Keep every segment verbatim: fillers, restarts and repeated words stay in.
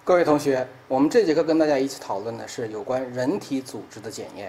各位同学，我们这节课跟大家一起讨论的是有关人体组织的检验。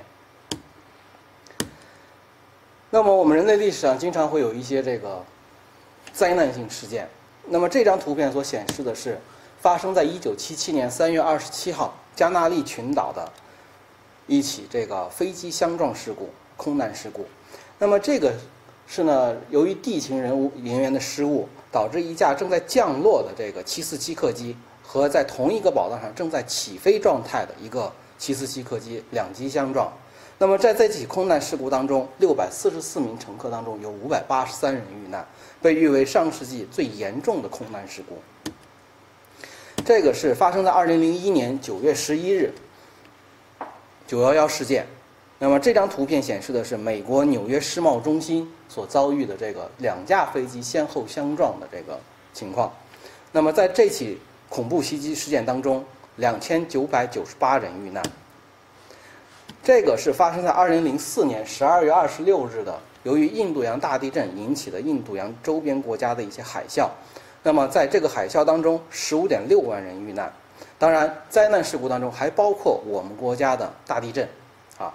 那么我们人类历史上经常会有一些这个灾难性事件。那么这张图片所显示的是发生在一九七七年三月二十七号加那利群岛的一起这个飞机相撞事故、空难事故。那么这个是呢，由于地勤人物人员的失误，导致一架正在降落的这个七四七客机和在同一个跑道上正在起飞状态的一个七四七客机两机相撞。那么在这起空难事故当中，六百四十四名乘客当中有五百八十三人遇难，被誉为上世纪最严重的空难事故。这个是发生在二零零一年九月十一日九一一事件。那么这张图片显示的是美国纽约世贸中心所遭遇的这个两架飞机先后相撞的这个情况。那么在这起恐怖袭击事件当中，两千九百九十八人遇难。这个是发生在二零零四年十二月二十六日的，由于印度洋大地震引起的印度洋周边国家的一些海啸。那么在这个海啸当中，十五点六万人遇难。当然，灾难事故当中还包括我们国家的大地震，啊。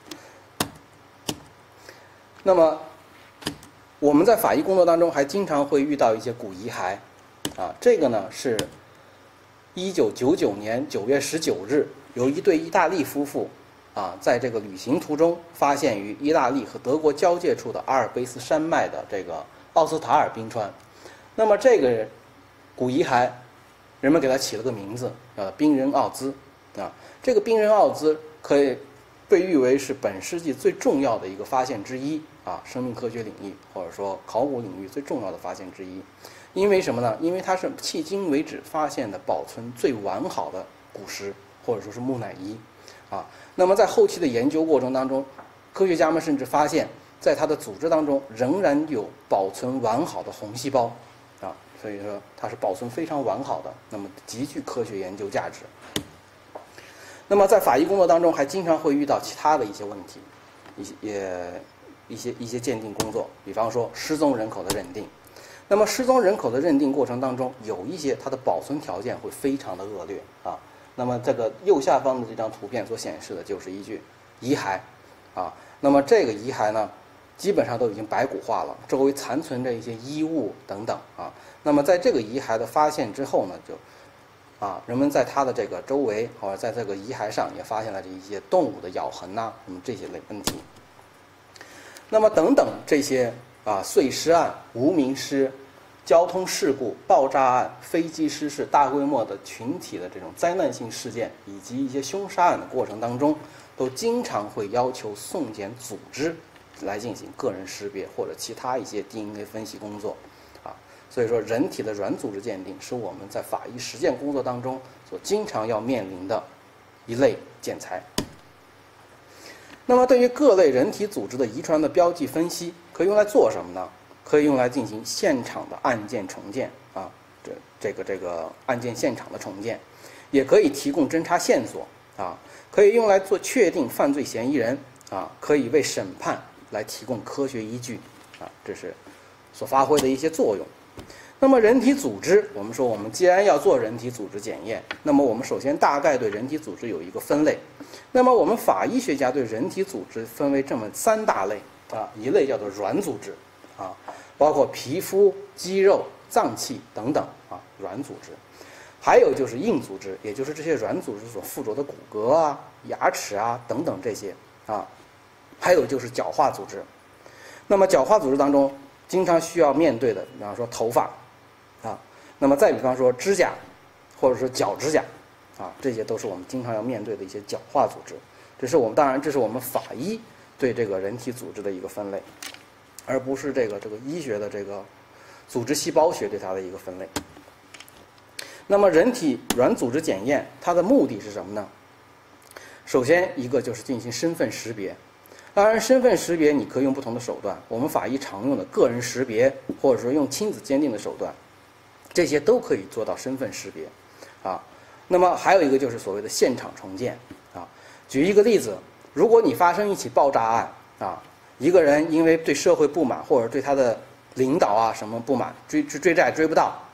那么我们在法医工作当中还经常会遇到一些骨遗骸，啊，这个呢是一九九九年九月十九日，有一对意大利夫妇啊，在这个旅行途中发现于意大利和德国交界处的阿尔卑斯山脉的这个奥斯塔尔冰川。那么这个骨遗骸，人们给它起了个名字，呃，冰人奥兹啊。这个冰人奥兹可以被誉为是本世纪最重要的一个发现之一啊，生命科学领域或者说考古领域最重要的发现之一。因为什么呢？因为它是迄今为止发现的保存最完好的古石或者说是木乃伊啊。那么在后期的研究过程当中，科学家们甚至发现，在它的组织当中仍然有保存完好的红细胞啊，所以说它是保存非常完好的，那么极具科学研究价值。那么在法医工作当中，还经常会遇到其他的一些问题，一些也一些一些鉴定工作，比方说失踪人口的认定。那么失踪人口的认定过程当中，有一些它的保存条件会非常的恶劣啊。那么这个右下方的这张图片所显示的就是一具遗骸啊。那么这个遗骸呢，基本上都已经白骨化了，周围残存着一些衣物等等啊。那么在这个遗骸的发现之后呢，就啊，人们在它的这个周围或者在这个遗骸上也发现了这一些动物的咬痕呐、啊，那么这些类问题。那么等等这些啊，碎尸案、无名尸、交通事故、爆炸案、飞机失事、大规模的群体的这种灾难性事件，以及一些凶杀案的过程当中，都经常会要求送检组织来进行个人识别或者其他一些 D N A 分析工作，啊，所以说人体的软组织鉴定是我们在法医实践工作当中所经常要面临的一类检材。那么对于各类人体组织的遗传的标记分析，可以用来做什么呢？可以用来进行现场的案件重建啊，这这个这个案件现场的重建，也可以提供侦查线索啊，可以用来做确定犯罪嫌疑人啊，可以为审判来提供科学依据啊，这是所发挥的一些作用。那么人体组织，我们说我们既然要做人体组织检验，那么我们首先大概对人体组织有一个分类。那么我们法医学家对人体组织分为这么三大类啊，一类叫做软组织啊，包括皮肤、肌肉、脏器等等啊，软组织。还有就是硬组织，也就是这些软组织所附着的骨骼啊、牙齿啊等等这些啊。还有就是角化组织。那么角化组织当中经常需要面对的，比方说头发啊，那么再比方说指甲，或者说脚指甲啊，这些都是我们经常要面对的一些角化组织。这是我们当然这是我们法医对这个人体组织的一个分类，而不是这个这个医学的这个组织细胞学对它的一个分类。那么人体软组织检验它的目的是什么呢？首先一个就是进行身份识别。当然身份识别你可以用不同的手段，我们法医常用的个人识别或者说用亲子鉴定的手段，这些都可以做到身份识别啊。那么还有一个就是所谓的现场重建啊。举一个例子，如果你发生一起爆炸案啊，一个人因为对社会不满或者对他的领导啊什么不满，追追追债追不到啊，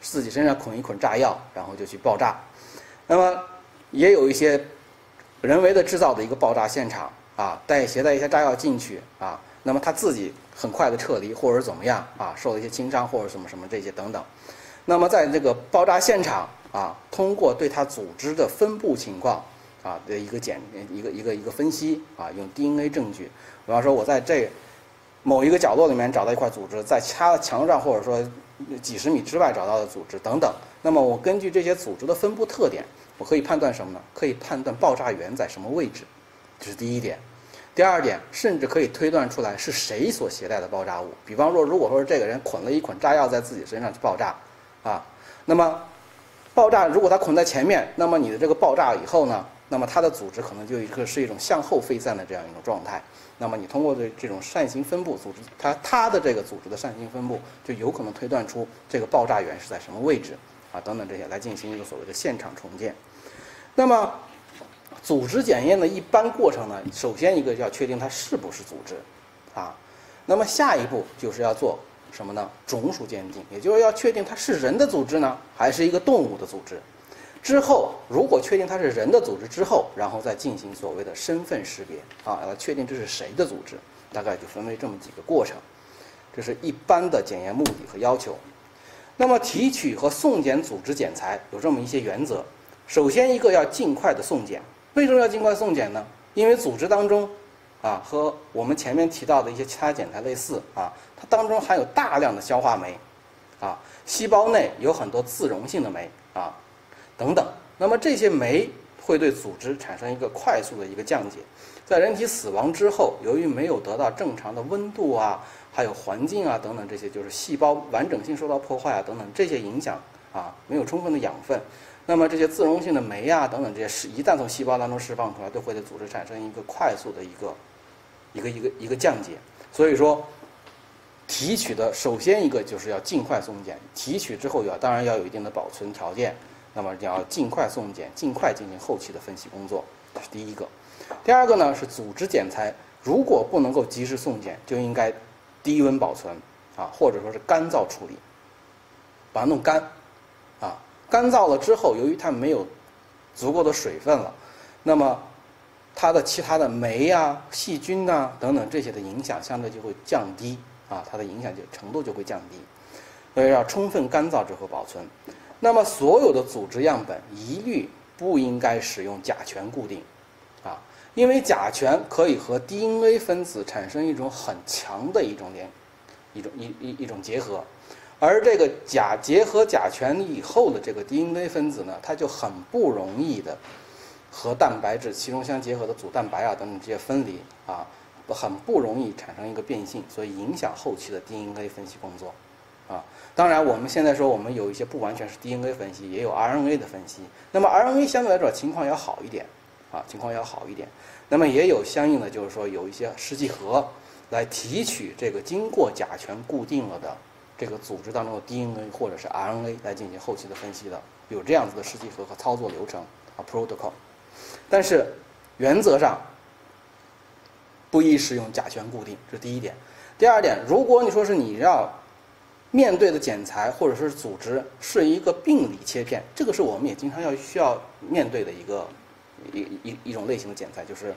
自己身上捆一捆炸药，然后就去爆炸。那么也有一些人为的制造的一个爆炸现场啊，带携带一些炸药进去啊，那么他自己很快的撤离，或者是怎么样啊，受了一些轻伤或者什么什么这些等等。那么在这个爆炸现场啊，通过对它组织的分布情况啊的一个检一个一个一个分析啊，用 D N A 证据，比方说我在这某一个角落里面找到一块组织，在其他的墙上或者说几十米之外找到的组织等等，那么我根据这些组织的分布特点，我可以判断什么呢？可以判断爆炸源在什么位置，这是第一点。第二点，甚至可以推断出来是谁所携带的爆炸物。比方说，如果说是这个人捆了一捆炸药在自己身上去爆炸，啊，那么爆炸如果它捆在前面，那么你的这个爆炸以后呢，那么它的组织可能就一个是一种向后飞散的这样一种状态。那么你通过这这种扇形分布组织，它它的这个组织的扇形分布，就有可能推断出这个爆炸源是在什么位置啊，等等这些来进行一个所谓的现场重建。那么组织检验的一般过程呢，首先一个要确定它是不是组织啊，那么下一步就是要做什么呢？种属鉴定，也就是要确定它是人的组织呢，还是一个动物的组织。之后，如果确定它是人的组织之后，然后再进行所谓的身份识别啊，来确定这是谁的组织，大概就分为这么几个过程。这是一般的检验目的和要求。那么提取和送检组织检材有这么一些原则。首先一个要尽快的送检，为什么要尽快送检呢？因为组织当中啊和我们前面提到的一些其他检材类似啊，它当中含有大量的消化酶啊，细胞内有很多自溶性的酶啊等等。那么这些酶会对组织产生一个快速的一个降解。在人体死亡之后，由于没有得到正常的温度啊，还有环境啊等等这些，就是细胞完整性受到破坏啊等等这些影响啊，没有充分的养分。那么这些自溶性的酶啊等等这些，一旦从细胞当中释放出来，都会对组织产生一个快速的一个一个一个一个降解。所以说，提取的首先一个就是要尽快送检，提取之后要当然要有一定的保存条件，那么要尽快送检，尽快进行后期的分析工作，这是第一个。第二个呢是组织检材，如果不能够及时送检，就应该低温保存啊，或者说是干燥处理，把它弄干啊。干燥了之后，由于它没有足够的水分了，那么它的其他的酶啊、细菌啊等等这些的影响相对就会降低啊，它的影响就程度就会降低。所以要充分干燥之后保存。那么所有的组织样本一律不应该使用甲醛固定啊，因为甲醛可以和 D N A 分子产生一种很强的一种联一种一一一种结合。而这个甲结合甲醛以后的这个 D N A 分子呢，它就很不容易的和蛋白质其中相结合的组蛋白啊等等这些分离啊，很不容易产生一个变性，所以影响后期的 D N A 分析工作啊。当然，我们现在说我们有一些不完全是 D N A 分析，也有 R N A 的分析。那么 R N A 相对来说情况要好一点啊，情况要好一点。那么也有相应的就是说有一些试剂盒来提取这个经过甲醛固定了的这个组织当中的 D N A 或者是 R N A 来进行后期的分析的，有这样子的试剂盒和操作流程啊 protocol。但是原则上不宜使用甲醛固定，这是第一点。第二点，如果你说是你要面对的检材或者是组织是一个病理切片，这个是我们也经常要需要面对的一个一一一种类型的检材，就是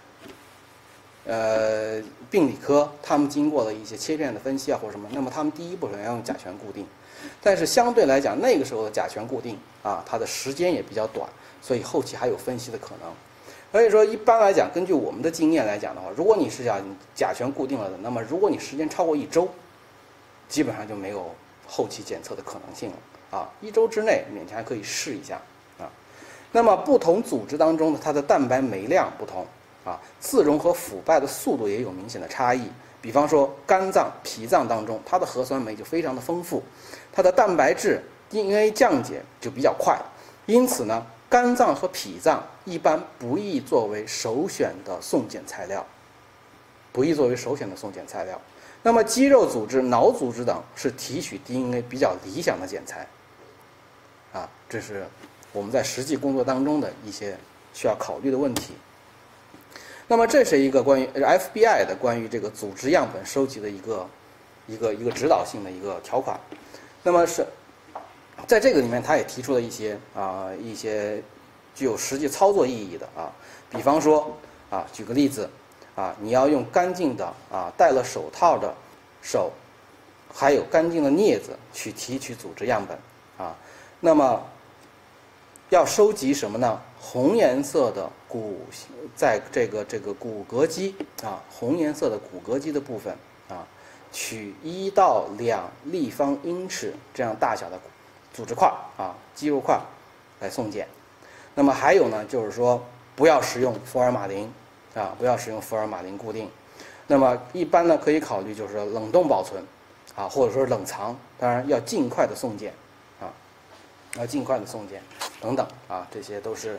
呃，病理科他们经过了一些切片的分析啊或者什么，那么他们第一步首先要用甲醛固定，但是相对来讲那个时候的甲醛固定啊，它的时间也比较短，所以后期还有分析的可能。所以说一般来讲，根据我们的经验来讲的话，如果你是要甲醛固定了的，那么如果你时间超过一周，基本上就没有后期检测的可能性了啊，一周之内勉强还可以试一下啊。那么不同组织当中的它的蛋白酶量不同啊，自溶和腐败的速度也有明显的差异。比方说肝脏、脾脏当中，它的核酸酶就非常的丰富，它的蛋白质 D N A 降解就比较快，因此呢，肝脏和脾脏一般不宜作为首选的送检材料，不宜作为首选的送检材料。那么肌肉组织、脑组织等是提取 D N A 比较理想的检材，啊，这是我们在实际工作当中的一些需要考虑的问题。那么这是一个关于 F B I 的关于这个组织样本收集的一个一个一个指导性的一个条款。那么是在这个里面，他也提出了一些啊、一些具有实际操作意义的啊，比方说啊，举个例子啊，你要用干净的啊戴了手套的手，还有干净的镊子去提取组织样本啊，那么要收集什么呢？红颜色的骨，在这个这个骨骼肌啊，红颜色的骨骼肌的部分啊，取一到两立方英尺这样大小的组织块啊，肌肉块来送检。那么还有呢，就是说不要使用福尔马林啊，不要使用福尔马林固定。那么一般呢，可以考虑就是冷冻保存啊，或者说冷藏，当然要尽快的送检啊，要尽快的送检等等啊，这些都是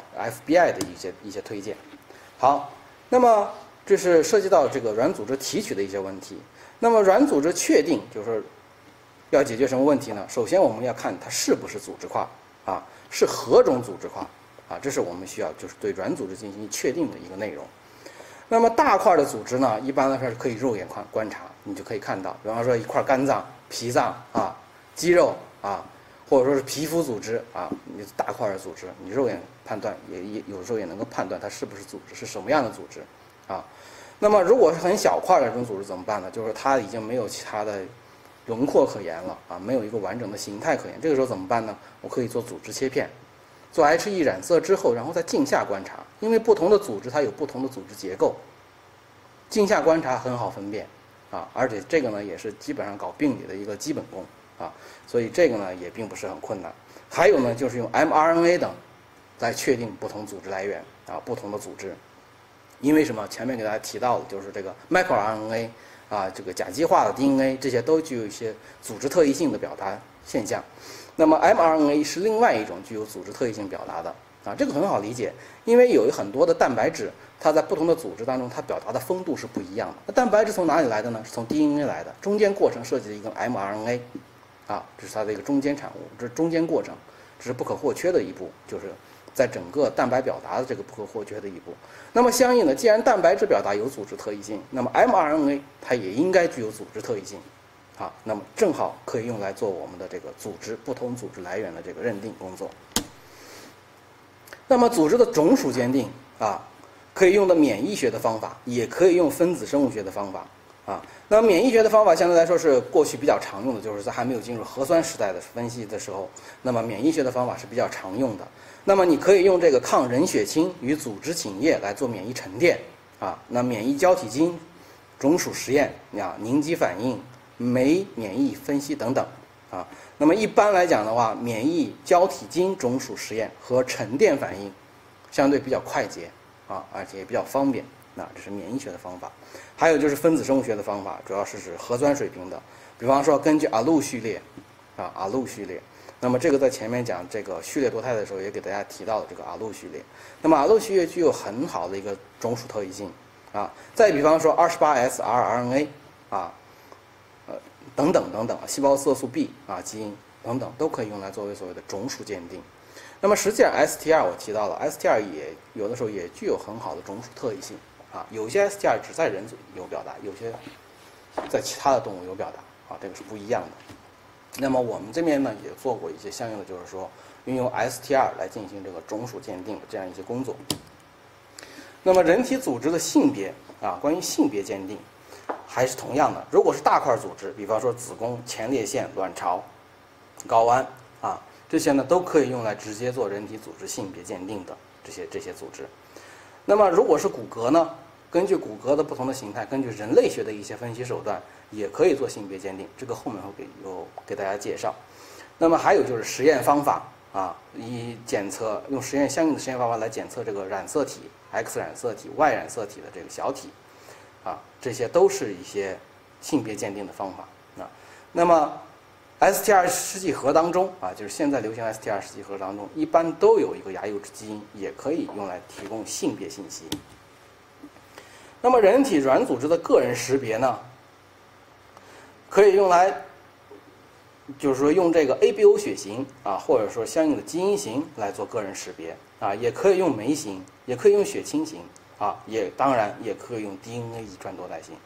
F B I 的一些一些推荐。好，那么这是涉及到这个软组织提取的一些问题。那么软组织确定就是要解决什么问题呢？首先我们要看它是不是组织块啊，是何种组织块啊，这是我们需要就是对软组织进行确定的一个内容。那么大块的组织呢，一般来说是可以肉眼观观察，你就可以看到，比方说一块肝脏、脾脏啊、肌肉啊，或者说是皮肤组织啊，你大块的组织，你肉眼判断也也有时候也能够判断它是不是组织，是什么样的组织啊。那么如果是很小块的这种组织怎么办呢？就是它已经没有其他的轮廓可言了啊，没有一个完整的形态可言。这个时候怎么办呢？我可以做组织切片，做 H E 染色之后，然后在镜下观察，因为不同的组织它有不同的组织结构，镜下观察很好分辨啊，而且这个呢也是基本上搞病理的一个基本功啊，所以这个呢也并不是很困难。还有呢就是用 mRNA 等来确定不同组织来源啊，不同的组织。因为什么？前面给大家提到的就是这个 microRNA 啊，这个甲基化的 D N A 这些都具有一些组织特异性的表达现象。那么 mRNA 是另外一种具有组织特异性表达的啊，这个很好理解，因为有很多的蛋白质，它在不同的组织当中，它表达的风度是不一样的。那蛋白质从哪里来的呢？是从 D N A 来的，中间过程设计了一个 mRNA 啊，这是它的一个中间产物，这是中间过程，这是不可或缺的一步，就是在整个蛋白表达的这个不可或缺的一步。那么相应的，既然蛋白质表达有组织特异性，那么 mRNA 它也应该具有组织特异性，啊，那么正好可以用来做我们的这个组织不同组织来源的这个认定工作。那么组织的种属鉴定啊，可以用的免疫学的方法，也可以用分子生物学的方法啊。那么免疫学的方法相对来说是过去比较常用的，就是在还没有进入核酸时代的分析的时候，那么免疫学的方法是比较常用的。那么你可以用这个抗壬血清与组织请液来做免疫沉淀啊，那免疫胶体基因种属实验啊，凝集反应、酶免疫分析等等啊。那么一般来讲的话，免疫胶体基因种属实验和沉淀反应相对比较快捷啊，而且也比较方便。那这是免疫学的方法。还有就是分子生物学的方法，主要是指核酸水平的，比方说根据阿路序列啊，阿路序列。那么这个在前面讲这个序列多肽的时候也给大家提到了这个阿路序列。那么阿路序列具有很好的一个种属特异性啊。再比方说 二十八 S R R N A 啊，呃等等等等，细胞色素 B 啊基因等等都可以用来作为所谓的种属鉴定。那么实际上 S T R 我提到了 ，S T R 也有的时候也具有很好的种属特异性啊。有些 S T R 只在人有表达，有些在其他的动物有表达啊，这个是不一样的。那么我们这边呢也做过一些相应的，就是说运用 S T R 来进行这个种属鉴定的这样一些工作。那么人体组织的性别啊，关于性别鉴定还是同样的，如果是大块组织，比方说子宫、前列腺、卵巢、睾丸啊，这些呢都可以用来直接做人体组织性别鉴定的这些这些组织。那么如果是骨骼呢，根据骨骼的不同的形态，根据人类学的一些分析手段，也可以做性别鉴定，这个后面会给有给大家介绍。那么还有就是实验方法啊，以检测用实验相应的实验方法来检测这个染色体、X 染色体、Y 染色体的这个小体啊，这些都是一些性别鉴定的方法啊。那么 S T R 试剂盒当中啊，就是现在流行 S T R 试剂盒当中，一般都有一个芽幼质基因，也可以用来提供性别信息。那么人体软组织的个人识别呢，可以用来，就是说用这个 A B O 血型啊，或者说相应的基因型来做个人识别啊，也可以用酶型，也可以用血清型啊，也当然也可以用 D N A 遗传多态型。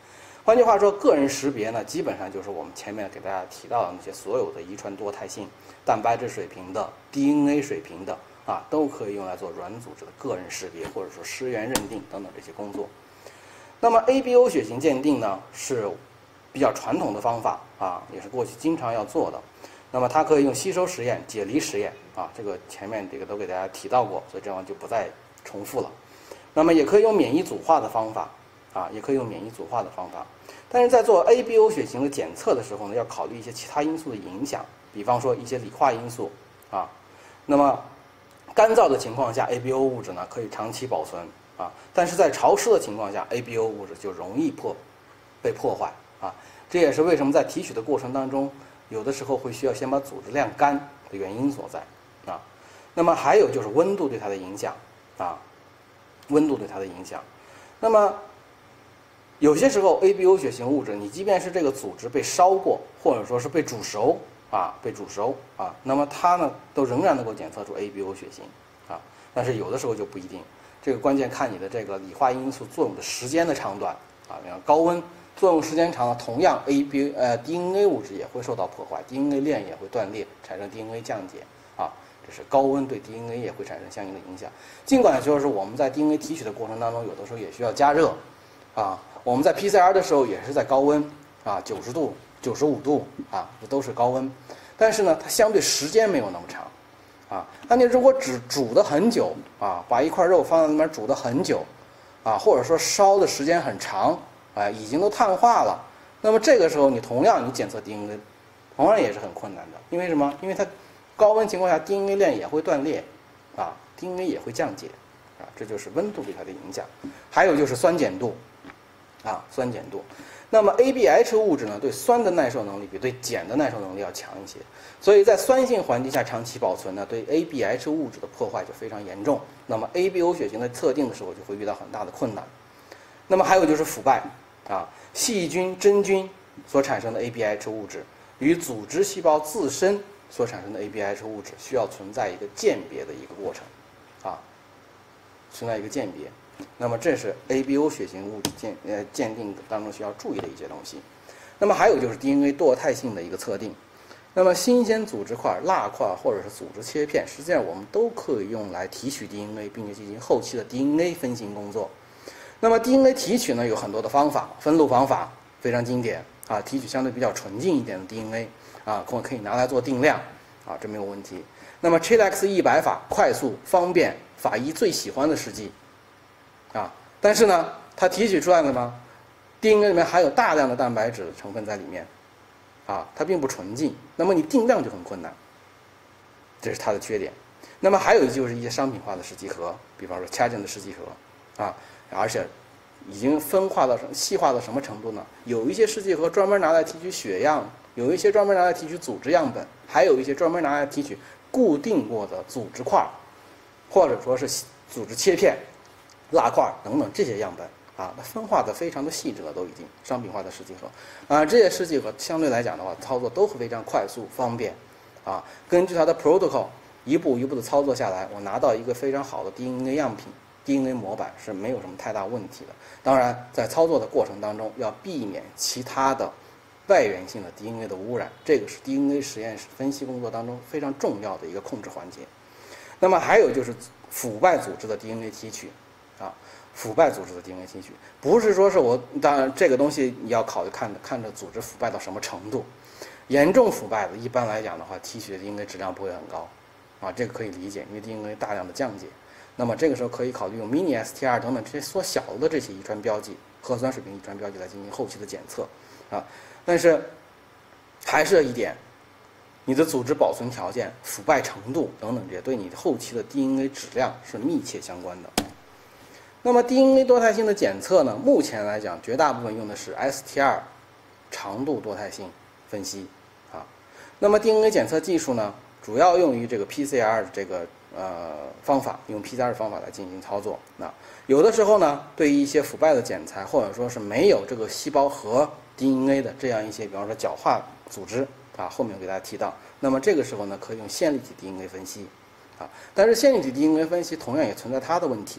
换句话说，个人识别呢，基本上就是我们前面给大家提到的那些所有的遗传多态性、蛋白质水平的、D N A 水平的啊，都可以用来做软组织的个人识别，或者说尸源认定等等这些工作。那么 A B O 血型鉴定呢，是比较传统的方法啊，也是过去经常要做的。那么它可以用吸收实验、解离实验啊，这个前面这个都给大家提到过，所以这样就不再重复了。那么也可以用免疫组化的方法啊，也可以用免疫组化的方法。但是在做 A B O 血型的检测的时候呢，要考虑一些其他因素的影响，比方说一些理化因素啊。那么干燥的情况下 ，A B O 物质呢可以长期保存啊，但是在潮湿的情况下 ，A B O 物质就容易破被破坏啊。这也是为什么在提取的过程当中，有的时候会需要先把组织晾干的原因所在啊。那么还有就是温度对它的影响啊，温度对它的影响。那么有些时候 A B O 血型物质，你即便是这个组织被烧过，或者说是被煮熟啊，被煮熟啊，那么它呢都仍然能够检测出 A B O 血型啊。但是有的时候就不一定，这个关键看你的这个理化因素作用的时间的长短啊。你看高温作用时间长了，同样 A B 呃 D N A 物质也会受到破坏 ，D N A 链也会断裂，产生 D N A 降解啊。这是高温对 D N A 也会产生相应的影响。尽管说是我们在 D N A 提取的过程当中，有的时候也需要加热啊。我们在 P C R 的时候也是在高温啊，九十度、九十五度啊，这都是高温。但是呢，它相对时间没有那么长啊。那你如果只煮的很久啊，把一块肉放在那边煮的很久啊，或者说烧的时间很长，哎，已经都碳化了，那么这个时候你同样你检测 D N A， 同样也是很困难的。因为什么？因为它高温情况下 D N A 链也会断裂啊 ，D N A 也会降解啊，这就是温度对它的影响。还有就是酸碱度。啊，酸碱度。那么 A B H 物质呢，对酸的耐受能力比对碱的耐受能力要强一些，所以在酸性环境下长期保存呢，对 A B H 物质的破坏就非常严重。那么 A B O 血型的测定的时候就会遇到很大的困难。那么还有就是腐败啊，细菌、真菌所产生的 A B H 物质与组织细胞自身所产生的 A B H 物质需要存在一个鉴别的一个过程，啊，存在一个鉴别。那么这是 A B O 血型物质鉴呃鉴定当中需要注意的一些东西。那么还有就是 D N A 堕态性的一个测定。那么新鲜组织块、蜡块或者是组织切片，实际上我们都可以用来提取 D N A， 并且进行后期的 D N A 分型工作。那么 D N A 提取呢有很多的方法，分路方法非常经典啊，提取相对比较纯净一点的 D N A 啊，可可以拿来做定量啊，这没有问题。那么 Chilex 一百法快速方便，法医最喜欢的试剂。啊，但是呢，它提取出来了吗 ？D N A 里面含有大量的蛋白质的成分在里面，啊，它并不纯净，那么你定量就很困难，这是它的缺点。那么还有就是一些商品化的试剂盒，比方说 Chagin 的试剂盒，啊，而且已经分化到什么细化到什么程度呢？有一些试剂盒专门拿来提取血样，有一些专门拿来提取组织样本，还有一些专门拿来提取固定过的组织块，或者说是组织切片。蜡块等等这些样本啊，它分化的非常的细致了，都已经商品化的试剂盒啊，这些试剂盒相对来讲的话，操作都会非常快速方便啊。根据它的 protocol 一步一步的操作下来，我拿到一个非常好的 D N A 样品 ，D N A 模板是没有什么太大问题的。当然，在操作的过程当中要避免其他的外源性的 D N A 的污染，这个是 D N A 实验室分析工作当中非常重要的一个控制环节。那么还有就是腐败组织的 D N A 提取。啊，腐败组织的 D N A 提取，不是说是我，当然这个东西你要考虑看看着组织腐败到什么程度，严重腐败的，一般来讲的话，提取的 D N A 质量不会很高，啊，这个可以理解，因为 D N A 大量的降解，那么这个时候可以考虑用 mini S T R 等等这些缩小的这些遗传标记、核酸水平遗传标记来进行后期的检测，啊，但是还是一点，你的组织保存条件、腐败程度等等这些，对你后期的 D N A 质量是密切相关的。那么 D N A 多态性的检测呢，目前来讲，绝大部分用的是 S T R 长度多态性分析啊。那么 D N A 检测技术呢，主要用于这个 P C R 的这个呃方法，用 P C R 方法来进行操作。那有的时候呢，对于一些腐败的检材，或者说是没有这个细胞核 D N A 的这样一些，比方说角化组织啊，后面我给大家提到，那么这个时候呢，可以用线粒体 D N A 分析啊。但是线粒体 D N A 分析同样也存在它的问题。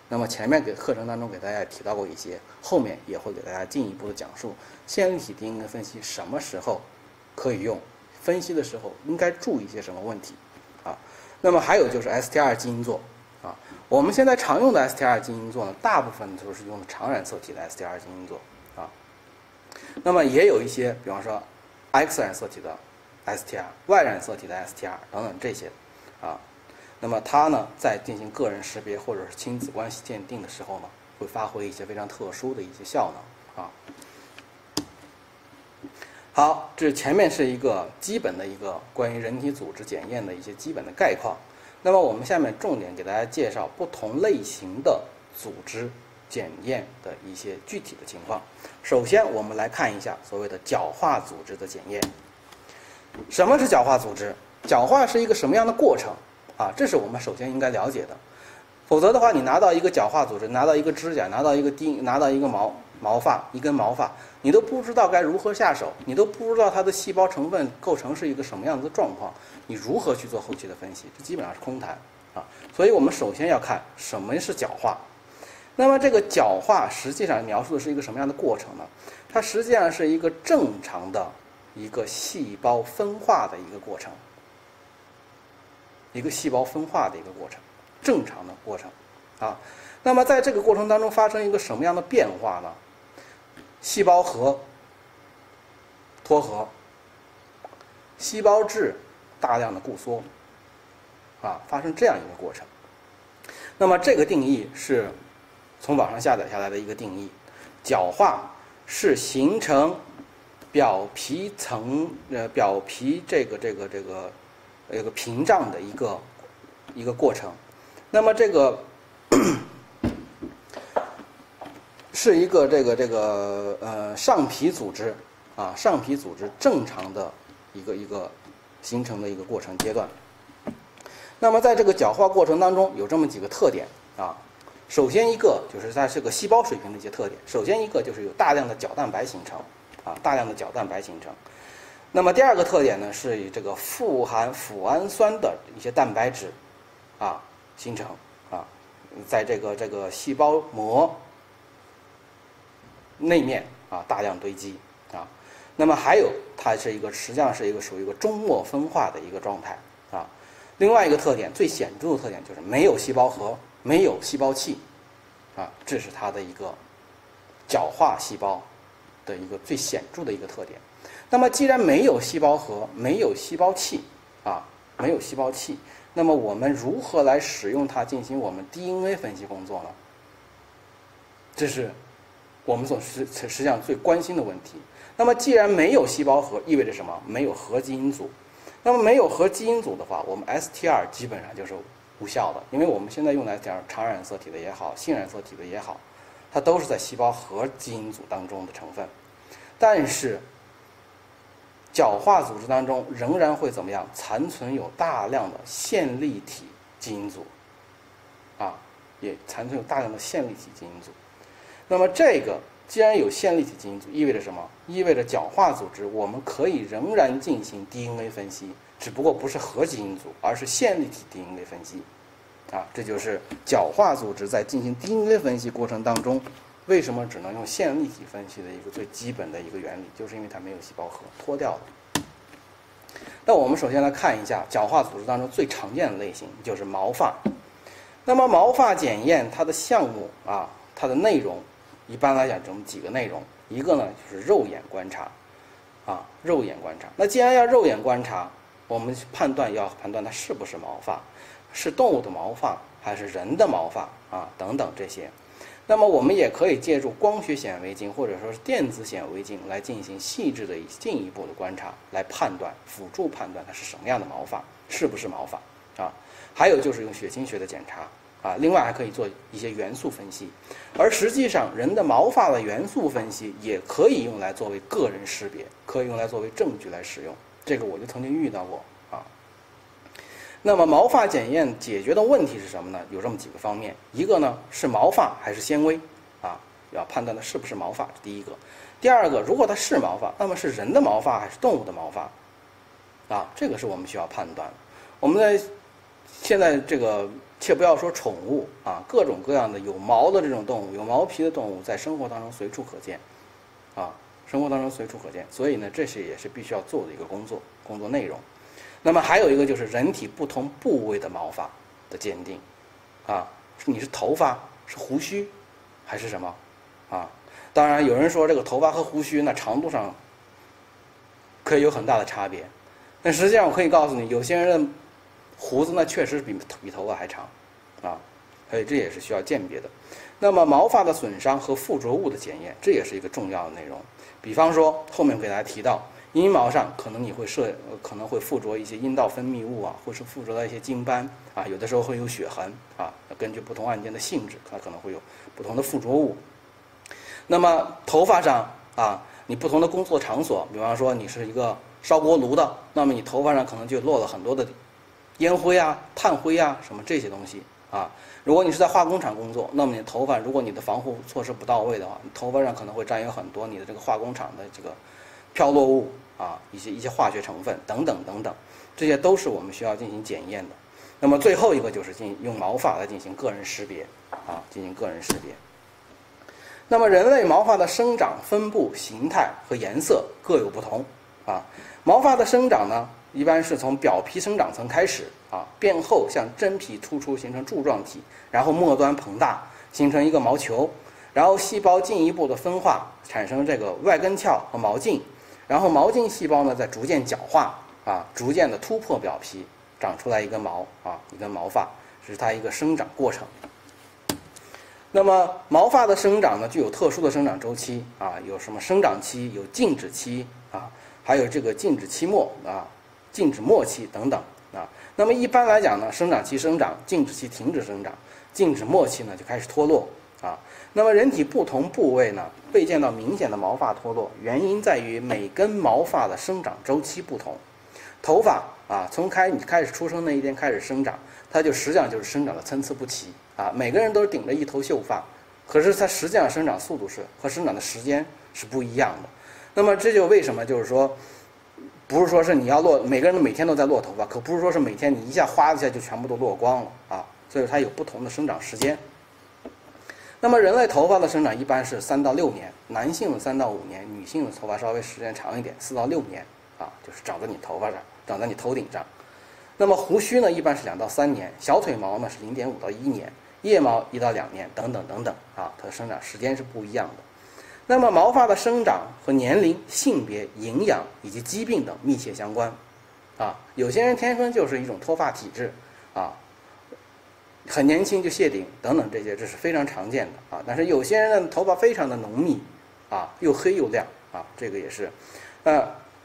那么前面给课程当中给大家也提到过一些，后面也会给大家进一步的讲述线粒体 D N A 分析什么时候可以用，分析的时候应该注意一些什么问题啊。那么还有就是 S T R 基因座啊，我们现在常用的 S T R 基因座呢，大部分都是用的常染色体的 S T R 基因座啊。那么也有一些，比方说 X 染色体的 S T R、Y 染色体的 S T R 等等这些啊。那么它呢，在进行个人识别或者是亲子关系鉴定的时候呢，会发挥一些非常特殊的一些效能啊。好，这前面是一个基本的一个关于人体组织检验的一些基本的概况。那么我们下面重点给大家介绍不同类型的组织检验的一些具体的情况。首先，我们来看一下所谓的角化组织的检验。什么是角化组织？角化是一个什么样的过程？啊，这是我们首先应该了解的，否则的话，你拿到一个角化组织，拿到一个指甲，拿到一个钉，拿到一个毛毛发，一根毛发，你都不知道该如何下手，你都不知道它的细胞成分构成是一个什么样子的状况，你如何去做后期的分析？这基本上是空谈啊。所以我们首先要看什么是角化。那么这个角化实际上描述的是一个什么样的过程呢？它实际上是一个正常的一个细胞分化的一个过程。一个细胞分化的一个过程，正常的过程，啊，那么在这个过程当中发生一个什么样的变化呢？细胞核脱核，细胞质大量的固缩，啊，发生这样一个过程。那么这个定义是从网上下载下来的一个定义，角化是形成表皮层呃表皮这个这个这个。一个屏障的一个一个过程，那么这个是一个这个这个呃上皮组织啊上皮组织正常的一个一个形成的一个过程阶段。那么在这个角化过程当中有这么几个特点啊，首先一个就是它是个细胞水平的一些特点，首先一个就是有大量的角蛋白形成啊大量的角蛋白形成。那么第二个特点呢，是以这个富含脯氨酸的一些蛋白质，啊形成啊，在这个这个细胞膜内面啊大量堆积啊。那么还有它是一个实际上是一个属于一个终末分化的一个状态啊。另外一个特点最显著的特点就是没有细胞核，没有细胞器啊，这是它的一个角化细胞的一个最显著的一个特点。那么既然没有细胞核，没有细胞器啊，没有细胞器，那么我们如何来使用它进行我们 D N A 分析工作呢？这是我们所实实际上最关心的问题。那么既然没有细胞核，意味着什么？没有核基因组。那么没有核基因组的话，我们 S T R 基本上就是无效的，因为我们现在用的 S T R 常染色体的也好，性染色体的也好，它都是在细胞核基因组当中的成分。但是角化组织当中仍然会怎么样？残存有大量的线粒体基因组，啊，也残存有大量的线粒体基因组。那么这个既然有线粒体基因组，意味着什么？意味着角化组织我们可以仍然进行 D N A 分析，只不过不是核基因组，而是线粒体 D N A 分析。啊，这就是角化组织在进行 D N A 分析过程当中，为什么只能用线粒体分析的一个最基本的一个原理，就是因为它没有细胞核，脱掉了。那我们首先来看一下角化组织当中最常见的类型，就是毛发。那么毛发检验它的项目啊，它的内容一般来讲这么几个内容，一个呢就是肉眼观察，啊，肉眼观察。那既然要肉眼观察，我们判断要判断它是不是毛发，是动物的毛发还是人的毛发啊，等等这些。那么我们也可以借助光学显微镜或者说是电子显微镜来进行细致的进一步的观察，来判断辅助判断它是什么样的毛发，是不是毛发啊。还有就是用血清学的检查啊，另外还可以做一些元素分析。而实际上人的毛发的元素分析也可以用来作为个人识别，可以用来作为证据来使用，这个我就曾经遇到过啊。那么毛发检验解决的问题是什么呢？有这么几个方面，一个呢是毛发还是纤维啊，要判断的是不是毛发，这第一个。第二个，如果它是毛发，那么是人的毛发还是动物的毛发啊？这个是我们需要判断的。我们在现在这个且不要说宠物啊，各种各样的有毛的这种动物，有毛皮的动物，在生活当中随处可见，啊，生活当中随处可见。所以呢，这是也是必须要做的一个工作工作内容。那么还有一个就是人体不同部位的毛发的鉴定，啊，你是头发是胡须还是什么啊？当然有人说这个头发和胡须那长度上可以有很大的差别，但实际上我可以告诉你，有些人的胡子呢确实比比头发还长，啊，所以这也是需要鉴别的。那么毛发的损伤和附着物的检验，这也是一个重要的内容。比方说后面给大家提到，阴毛上可能你会涉可能会附着一些阴道分泌物啊，或是附着到一些精斑啊，有的时候会有血痕啊，根据不同案件的性质，它可能会有不同的附着物。那么头发上啊，你不同的工作场所，比方说你是一个烧锅炉的，那么你头发上可能就落了很多的烟灰啊、炭灰啊什么这些东西啊。如果你是在化工厂工作，那么你的头发，如果你的防护措施不到位的话，你头发上可能会沾有很多你的这个化工厂的这个飘落物啊，一些一些化学成分等等等等，这些都是我们需要进行检验的。那么最后一个就是进用毛发来进行个人识别啊，进行个人识别。那么人类毛发的生长、分布、形态和颜色各有不同啊。毛发的生长呢，一般是从表皮生长层开始啊，变厚向真皮突出，形成柱状体，然后末端膨大，形成一个毛球，然后细胞进一步的分化，产生这个外根鞘和毛茎，然后毛茎细胞呢再逐渐角化啊，逐渐的突破表皮，长出来一根毛啊，一根毛发，这是它一个生长过程。那么毛发的生长呢，具有特殊的生长周期啊，有什么生长期，有静止期啊，还有这个静止期末啊、静止末期等等啊。那么一般来讲呢，生长期生长，静止期停止生长，静止末期呢就开始脱落啊。那么人体不同部位呢，未见到明显的毛发脱落，原因在于每根毛发的生长周期不同。头发啊，从开你开始出生那一天开始生长，它就实际上就是生长的参差不齐啊。每个人都是顶着一头秀发，可是它实际上生长速度是和生长的时间是不一样的。那么这就为什么就是说，不是说是你要落，每个人都每天都在落头发，可不是说是每天你一下哗一下就全部都落光了啊。所以它有不同的生长时间。那么人类头发的生长一般是三到六年，男性的三到五年，女性的头发稍微时间长一点，四到六年啊，就是长在你头发上，长在你头顶上。那么胡须呢，一般是两到三年，小腿毛呢是零点五到一年，腋毛一到两年，等等等等啊，它的生长时间是不一样的。那么毛发的生长和年龄、性别、营养以及疾病等密切相关啊。有些人天生就是一种脱发体质啊，很年轻就谢顶等等，这些这是非常常见的啊。但是有些人的头发非常的浓密啊，又黑又亮啊，这个也是，呃，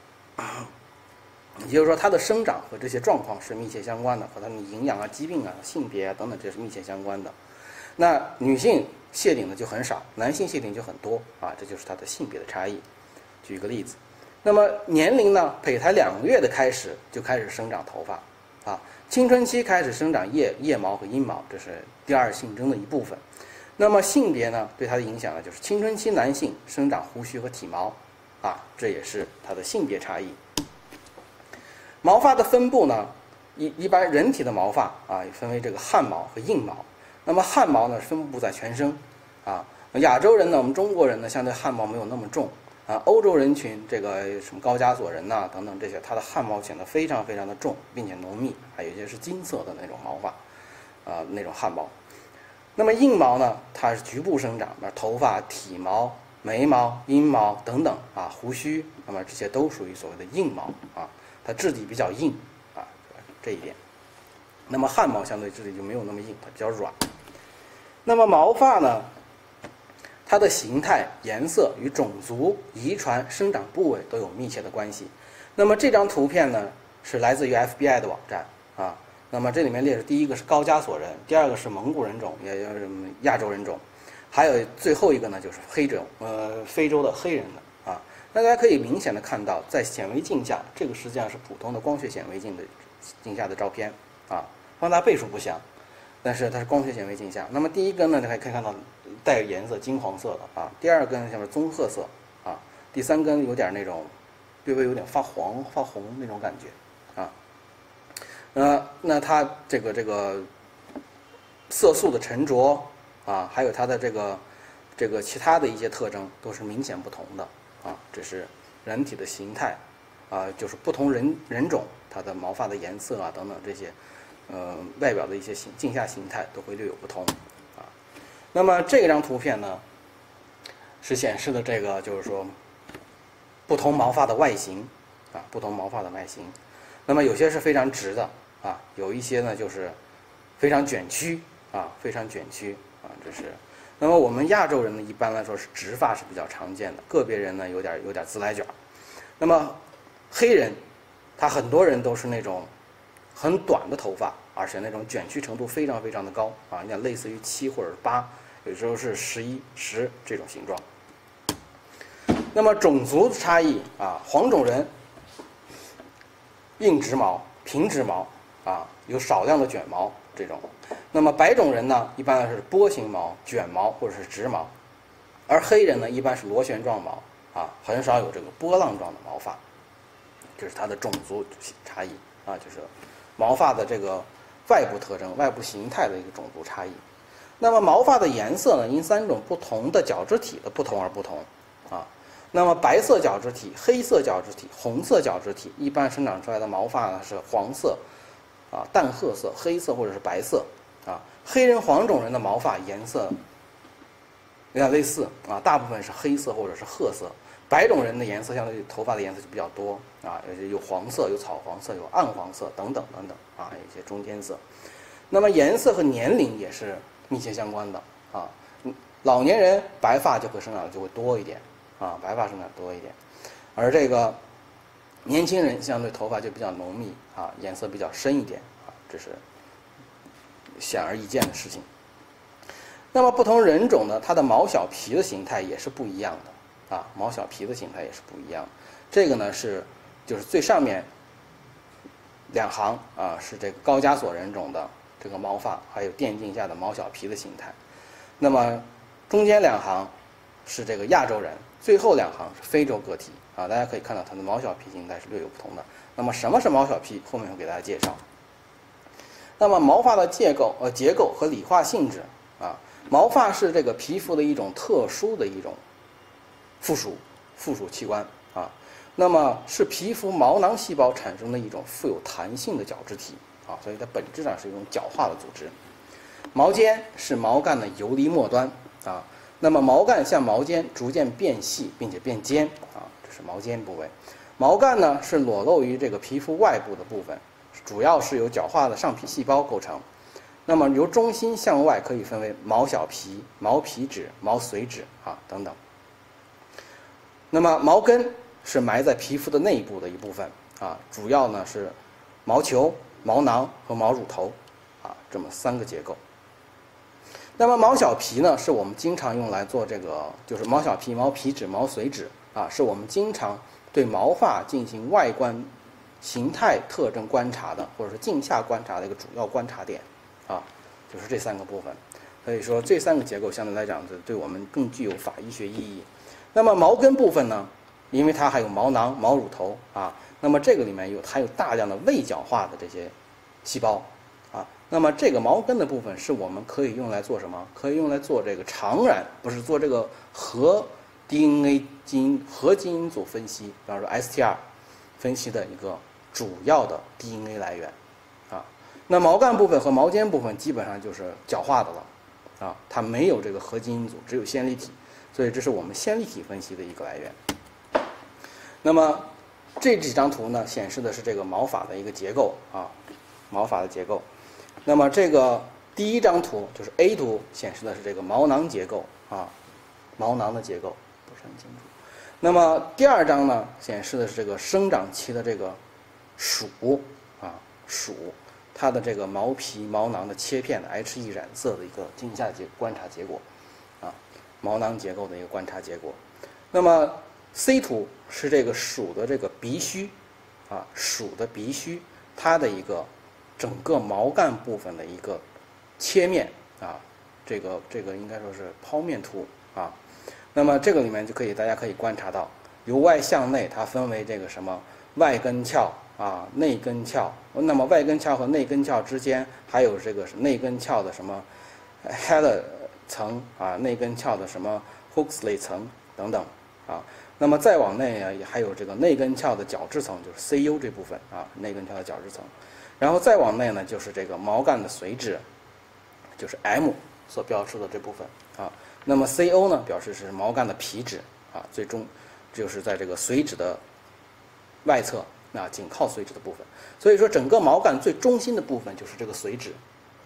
也就是说它的生长和这些状况是密切相关的，和它的营养啊、疾病啊、性别啊等等，这是密切相关的。那女性谢顶的就很少，男性谢顶就很多啊，这就是它的性别的差异。举一个例子，那么年龄呢，胚胎两个月的开始就开始生长头发啊。青春期开始生长腋腋毛和阴毛，这是第二性征的一部分。那么性别呢，对它的影响呢，就是青春期男性生长胡须和体毛，啊，这也是它的性别差异。毛发的分布呢，一一般人体的毛发啊，分为这个汗毛和硬毛。那么汗毛呢，分布在全身，啊，亚洲人呢，我们中国人呢，相对汗毛没有那么重。啊，欧洲人群这个什么高加索人呐、啊、等等这些，它的汗毛显得非常非常的重，并且浓密，还有一些是金色的那种毛发，啊、呃、那种汗毛。那么硬毛呢，它是局部生长，那头发、体毛、眉毛、阴毛等等啊，胡须，那么这些都属于所谓的硬毛啊，它质地比较硬啊，这一点。那么汗毛相对质地就没有那么硬，它比较软。那么毛发呢？它的形态、颜色与种族、遗传、生长部位都有密切的关系。那么这张图片呢，是来自于 F B I 的网站啊。那么这里面列着第一个是高加索人，第二个是蒙古人种，也就是亚洲人种，还有最后一个呢就是黑种，呃，非洲的黑人的啊。大家可以明显的看到，在显微镜下，这个实际上是普通的光学显微镜的镜下的照片啊，放大倍数不详，但是它是光学显微镜下。那么第一根呢，大家可以看到带有颜色金黄色的啊，第二根像是棕褐色啊，第三根有点那种略微有点发黄发红那种感觉啊。呃，那它这个这个色素的沉着啊，还有它的这个这个其他的一些特征都是明显不同的啊。这是人体的形态啊，就是不同人人种它的毛发的颜色啊等等这些，呃，外表的一些形镜下形态都会略有不同啊。那么这张图片呢，是显示的这个就是说不同毛发的外形啊，不同毛发的外形。那么有些是非常直的啊，有一些呢就是非常卷曲啊，非常卷曲啊，这是。那么我们亚洲人呢，一般来说是直发是比较常见的，个别人呢有点有点自来卷。那么黑人，他很多人都是那种很短的头发，而且那种卷曲程度非常非常的高啊，你看类似于七或者八，有时候是十一、十这种形状。那么种族差异啊，黄种人硬直毛、平直毛啊，有少量的卷毛这种。那么白种人呢，一般是波形毛、卷毛或者是直毛，而黑人呢，一般是螺旋状毛啊，很少有这个波浪状的毛发。这是它的种族差异啊，就是毛发的这个外部特征、外部形态的一个种族差异。那么毛发的颜色呢，因三种不同的角质体的不同而不同啊。那么白色角质体、黑色角质体、红色角质体，一般生长出来的毛发呢是黄色、啊淡褐色、黑色或者是白色啊。黑人、黄种人的毛发颜色有点类似啊，大部分是黑色或者是褐色。白种人的颜色相对于头发的颜色就比较多啊，有黄色、有草黄色、有暗黄色等等等等啊，有一些中间色。那么颜色和年龄也是密切相关的啊，老年人白发就会生长的就会多一点啊，白发生长多一点，而这个年轻人相对头发就比较浓密啊，颜色比较深一点啊，这是显而易见的事情。那么不同人种呢，它的毛小皮的形态也是不一样的。啊，毛小皮的形态也是不一样。这个呢是就是最上面两行啊是这个高加索人种的这个毛发，还有电镜下的毛小皮的形态。那么中间两行是这个亚洲人，最后两行是非洲个体啊。大家可以看到它的毛小皮形态是略有不同的。那么什么是毛小皮？后面会给大家介绍。那么毛发的结构呃结构和理化性质啊，毛发是这个皮肤的一种特殊的一种附属附属器官啊，那么是皮肤毛囊细胞产生的一种富有弹性的角质体啊，所以它本质上是一种角化的组织。毛尖是毛干的游离末端啊，那么毛干向毛尖逐渐变细并且变尖啊，这是毛尖部位。毛干呢是裸露于这个皮肤外部的部分，主要是由角化的上皮细胞构成。那么由中心向外可以分为毛小皮、毛皮脂、毛髓脂啊等等。那么毛根是埋在皮肤的内部的一部分啊，主要呢是毛球、毛囊和毛乳头啊这么三个结构。那么毛小皮呢，是我们经常用来做这个，就是毛小皮、毛皮脂、毛髓脂啊，是我们经常对毛发进行外观形态特征观察的，或者是镜下观察的一个主要观察点啊，就是这三个部分。所以说这三个结构相对来讲，对我们更具有法医学意义。那么毛根部分呢，因为它还有毛囊、毛乳头啊，那么这个里面有含有大量的未角化的这些细胞啊，那么这个毛根的部分是我们可以用来做什么？可以用来做这个常染，不是做这个核 D N A 基因核基因组分析，比方说 S T R 分析的一个主要的 D N A 来源啊。那毛干部分和毛尖部分基本上就是角化的了啊，它没有这个核基因组，只有线粒体。所以这是我们线粒体分析的一个来源。那么这几张图呢，显示的是这个毛发的一个结构啊，毛发的结构。那么这个第一张图就是 A 图，显示的是这个毛囊结构啊，毛囊的结构不是很清楚。那么第二张呢，显示的是这个生长期的这个鼠啊鼠，它的这个毛皮毛囊的切片的 H E 染色的一个镜下结观察结果啊。毛囊结构的一个观察结果。那么 C 图是这个鼠的这个鼻须啊，鼠的鼻须它的一个整个毛干部分的一个切面啊，这个这个应该说是剖面图啊。那么这个里面就可以大家可以观察到，由外向内它分为这个什么外根鞘啊、内根鞘，那么外根鞘和内根鞘之间还有这个是内根鞘的什么 Heller 层啊，内根鞘的什么 Huxley 层等等啊。那么再往内啊，也还有这个内根鞘的角质层，就是 C U 这部分啊，内根鞘的角质层。然后再往内呢，就是这个毛干的髓质，就是 M 所标出的这部分啊。那么 C O 呢，表示是毛干的皮质啊，最终就是在这个髓质的外侧啊，紧靠髓质的部分。所以说，整个毛干最中心的部分就是这个髓质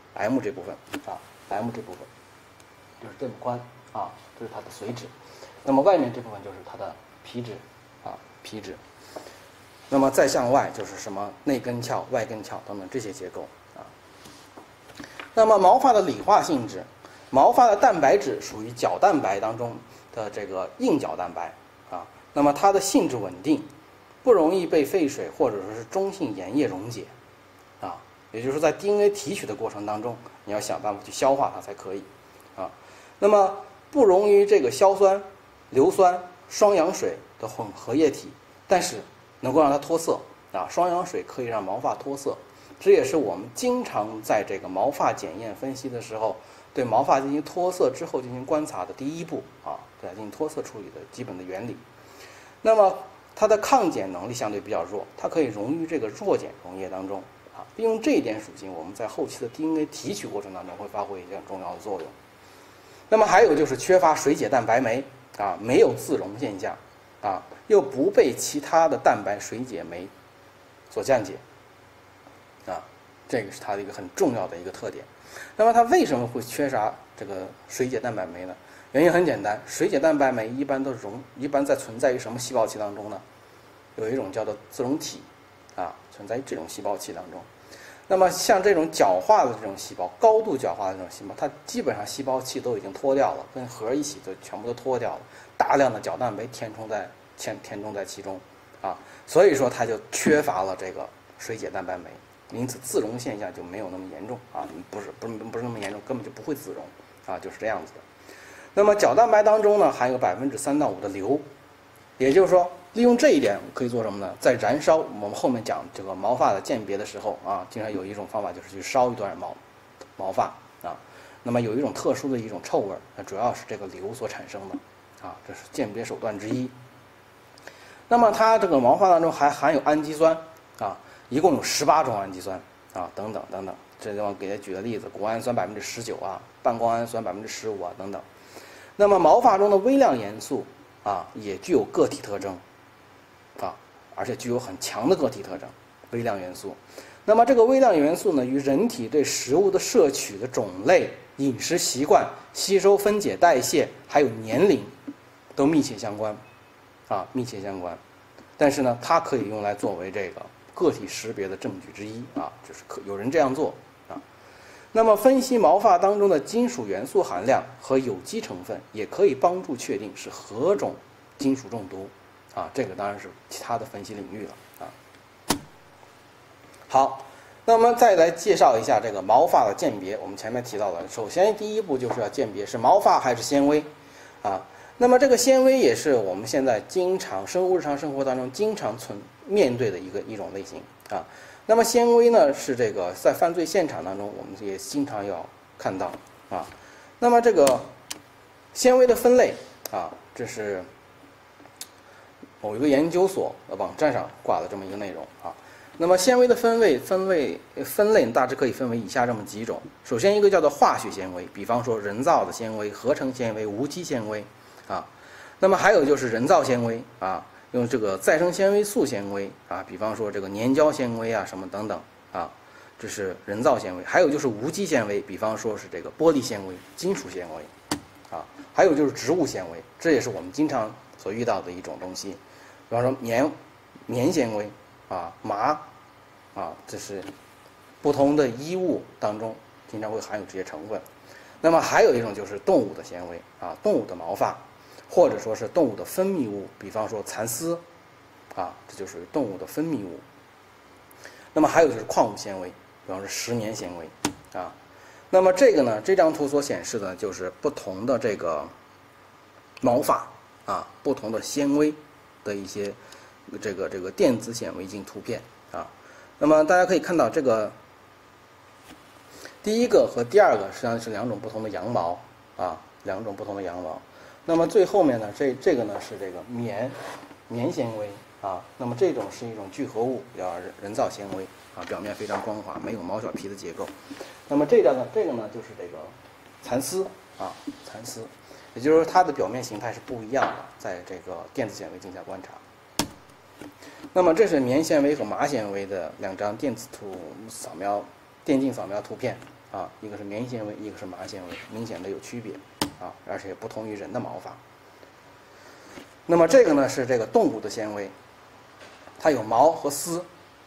M 这部分啊 ，M 这部分就是这么宽啊，这是它的髓质。那么外面这部分就是它的皮质啊，皮质。那么再向外就是什么内根鞘、外根鞘等等这些结构啊。那么毛发的理化性质，毛发的蛋白质属于角蛋白当中的这个硬角蛋白啊。那么它的性质稳定，不容易被废水或者说是中性盐液溶解啊。也就是说，在 D N A 提取的过程当中，你要想办法去消化它才可以啊。那么不溶于这个硝酸、硫酸、双氧水的混合液体，但是能够让它脱色啊。双氧水可以让毛发脱色，这也是我们经常在这个毛发检验分析的时候，对毛发进行脱色之后进行观察的第一步啊，对它进行脱色处理的基本的原理。那么它的抗碱能力相对比较弱，它可以溶于这个弱碱溶液当中啊。利用这一点属性，我们在后期的 D N A 提取过程当中会发挥一个重要的作用。那么还有就是缺乏水解蛋白酶啊，没有自溶现象啊，又不被其他的蛋白水解酶所降解啊，这个是它的一个很重要的一个特点。那么它为什么会缺少这个水解蛋白酶呢？原因很简单，水解蛋白酶一般都溶，一般在存在于什么细胞器当中呢？有一种叫做自溶体啊，存在于这种细胞器当中。那么像这种角化的这种细胞，高度角化的这种细胞，它基本上细胞器都已经脱掉了，跟核一起就全部都脱掉了，大量的角蛋白填充在填填充在其中啊，所以说它就缺乏了这个水解蛋白酶，因此自溶现象就没有那么严重啊，不是不是不是那么严重，根本就不会自溶啊，就是这样子的。那么角蛋白当中呢，含有百分之三到五的硫，也就是说，利用这一点可以做什么呢？在燃烧我们后面讲这个毛发的鉴别的时候啊，经常有一种方法就是去烧一段毛毛发啊，那么有一种特殊的一种臭味，那主要是这个硫所产生的啊，这是鉴别手段之一。那么它这个毛发当中还含有氨基酸啊，一共有十八种氨基酸啊，等等等等。这地方给大家举个例子，谷氨酸百分之十九啊，半胱氨酸百分之十五啊，等等。那么毛发中的微量元素啊，也具有个体特征啊，而且具有很强的个体特征，微量元素。那么这个微量元素呢，与人体对食物的摄取的种类、饮食习惯、吸收、分解、代谢，还有年龄，都密切相关啊，密切相关。但是呢，它可以用来作为这个个体识别的证据之一啊，就是可有人这样做啊。那么分析毛发当中的金属元素含量和有机成分，也可以帮助确定是何种金属中毒啊，这个当然是其他的分析领域了啊。好，那么再来介绍一下这个毛发的鉴别。我们前面提到了，首先第一步就是要鉴别是毛发还是纤维啊。那么这个纤维也是我们现在经常生物日常生活当中经常存面对的一个一种类型啊。那么纤维呢，是这个在犯罪现场当中我们也经常要看到啊。那么这个纤维的分类啊，这是某一个研究所的网站上挂了这么一个内容啊。那么纤维的分类分类分类大致可以分为以下这么几种。首先一个叫做化学纤维，比方说人造的纤维、合成纤维、无机纤维啊。那么还有就是人造纤维啊，用这个再生纤维素纤维啊，比方说这个粘胶纤维啊什么等等啊，这是人造纤维。还有就是无机纤维，比方说是这个玻璃纤维、金属纤维啊。还有就是植物纤维，这也是我们经常所遇到的一种东西，比方说棉棉纤维啊、麻啊，这是不同的衣物当中经常会含有这些成分。那么还有一种就是动物的纤维啊，动物的毛发，或者说是动物的分泌物，比方说蚕丝啊，这就属于动物的分泌物。那么还有就是矿物纤维，比方说石棉纤维啊。那么这个呢，这张图所显示的就是不同的这个毛发啊，不同的纤维的一些这个这个电子显微镜图片啊。那么大家可以看到这个第一个和第二个实际上是两种不同的羊毛啊，两种不同的羊毛。那么最后面呢，这这个呢是这个棉棉纤维啊，那么这种是一种聚合物，叫人造纤维啊，表面非常光滑，没有毛小皮的结构。那么这个呢，这个呢就是这个蚕丝啊，蚕丝，也就是说它的表面形态是不一样的，在这个电子显微镜下观察。那么这是棉纤维和麻纤维的两张电子图扫描、电镜扫描图片啊，一个是棉纤维，一个是麻纤维，明显的有区别啊，而且不同于人的毛发。那么这个呢是这个动物的纤维，它有毛和丝。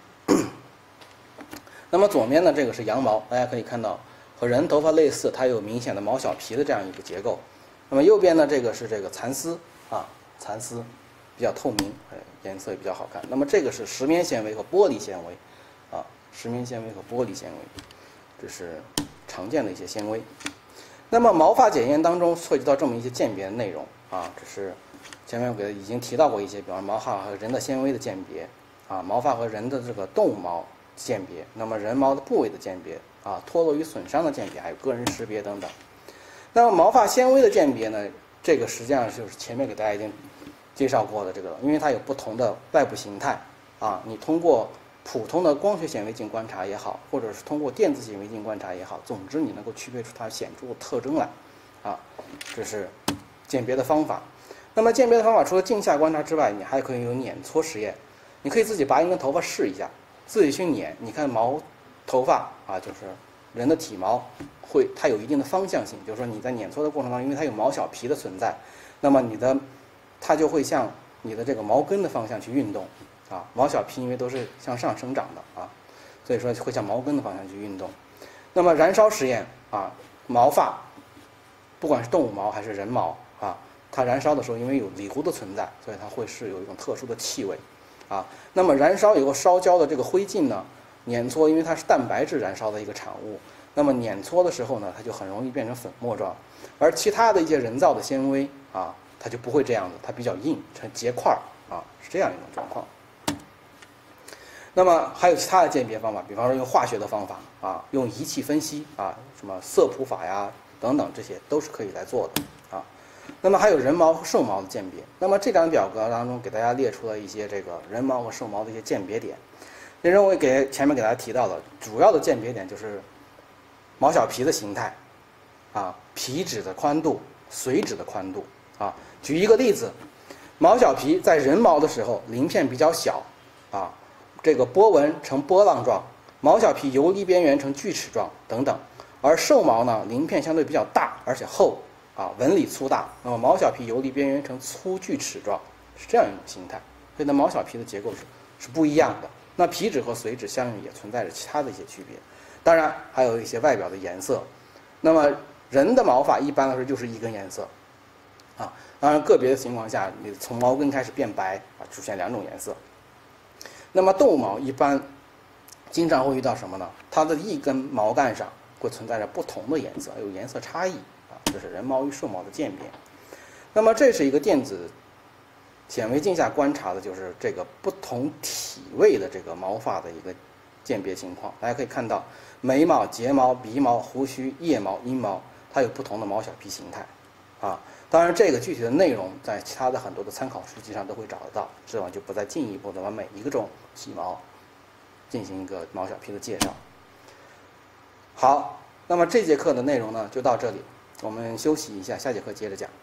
那么左面呢这个是羊毛，大家可以看到和人头发类似，它有明显的毛小皮的这样一个结构。那么右边呢这个是这个蚕丝啊，蚕丝比较透明，颜色也比较好看。那么这个是石棉纤维和玻璃纤维啊，石棉纤维和玻璃纤维，这是常见的一些纤维。那么毛发检验当中涉及到这么一些鉴别的内容啊，这是前面我给已经提到过一些，比方毛发和人的纤维的鉴别啊，毛发和人的这个动物毛鉴别，那么人毛的部位的鉴别啊，脱落与损伤的鉴别，还有个人识别等等。那么毛发纤维的鉴别呢，这个实际上就是前面给大家已经介绍过的这个，因为它有不同的外部形态啊，你通过普通的光学显微镜观察也好，或者是通过电子显微镜观察也好，总之你能够区别出它显著的特征来啊，这是鉴别的方法。那么鉴别的方法除了镜下观察之外，你还可以有碾搓实验，你可以自己拔一根头发试一下，自己去碾，你看毛头发啊，就是人的体毛会它有一定的方向性，就是说你在碾搓的过程当中，因为它有毛小皮的存在，那么你的它就会向你的这个毛根的方向去运动啊，毛小皮因为都是向上生长的啊，所以说会向毛根的方向去运动。那么燃烧实验啊，毛发不管是动物毛还是人毛啊，它燃烧的时候因为有锂镉的存在，所以它会是有一种特殊的气味啊。那么燃烧以后烧焦的这个灰烬呢，碾搓因为它是蛋白质燃烧的一个产物，那么碾搓的时候呢，它就很容易变成粉末状，而其他的一些人造的纤维啊，它就不会这样子，它比较硬，成结块啊，是这样一种状况。那么还有其他的鉴别方法，比方说用化学的方法啊，用仪器分析啊，什么色谱法呀等等，这些都是可以来做的啊。那么还有人毛和兽毛的鉴别。那么这张表格当中给大家列出了一些这个人毛和兽毛的一些鉴别点。那认为给前面给大家提到的主要的鉴别点就是毛小皮的形态啊，皮脂的宽度、髓质的宽度啊。举一个例子，毛小皮在人毛的时候鳞片比较小啊，这个波纹呈波浪状，毛小皮游离边缘呈锯齿状等等。而兽毛呢，鳞片相对比较大而且厚啊，纹理粗大，那么毛小皮游离边缘呈粗锯齿状，是这样一种形态。所以呢，毛小皮的结构是是不一样的。那皮脂和髓质相应也存在着其他的一些区别，当然还有一些外表的颜色。那么人的毛发一般来说就是一根颜色啊，当然个别的情况下，你从毛根开始变白啊，出现两种颜色。那么动物毛一般经常会遇到什么呢？它的一根毛干上会存在着不同的颜色，有颜色差异啊，这是人毛与兽毛的鉴别。那么这是一个电子显微镜下观察的，就是这个不同体位的这个毛发的一个鉴别情况。大家可以看到，眉毛、睫毛、鼻毛、胡须、腋毛、阴毛，它有不同的毛小皮形态啊。当然，这个具体的内容在其他的很多的参考书籍上都会找得到，这我就不再进一步的把每一个种体毛进行一个毛小皮的介绍。好，那么这节课的内容呢就到这里，我们休息一下，下节课接着讲。